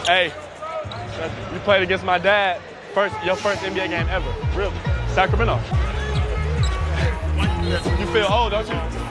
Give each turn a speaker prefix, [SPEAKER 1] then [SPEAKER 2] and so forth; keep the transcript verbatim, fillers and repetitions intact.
[SPEAKER 1] Hey, you played against my dad. First, your first N B A game ever. Really. Sacramento. You feel old, don't you?